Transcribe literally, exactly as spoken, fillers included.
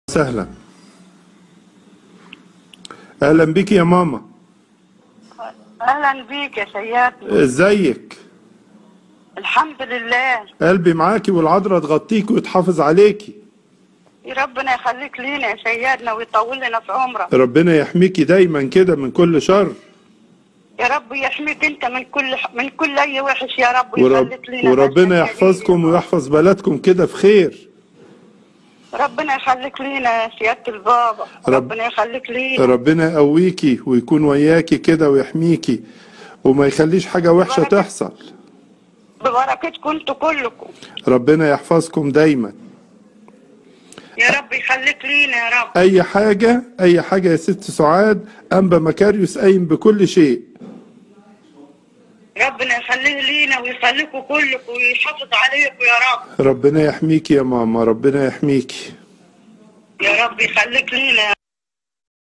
سهلا. اهلا بيك يا ماما. اهلا بيك يا سيادنا. ازيك؟ الحمد لله. قلبي معاكي والعذراء تغطيكي وتحافظ عليكي. يا ربنا يخليك لينا يا سيادنا ويطول لنا في عمرك. ربنا يحميكي دايما كده من كل شر. يا رب يحميك انت من كل من كل اي وحش يا رب ورب ويخليك لينا. وربنا يحفظكم ويحفظ بلدكم كده في خير. ربنا يخليك لينا يا سيادة البابا. رب ربنا يخليك لينا. ربنا يقويكي ويكون وياكي كده ويحميكي وما يخليش حاجة وحشة ببركة تحصل. ببركتكم انتوا كلكم. ربنا يحفظكم دايما. يا رب يخليك لينا يا رب. اي حاجة اي حاجة يا ست سعاد، انبا مكاريوس قايم بكل شيء. ربنا يخليه لينا ويخليكم كلكم ويحافظ عليكم يا رب. ربنا يحميكي يا ماما، ربنا يحميكي. يا رب يخليك لينا.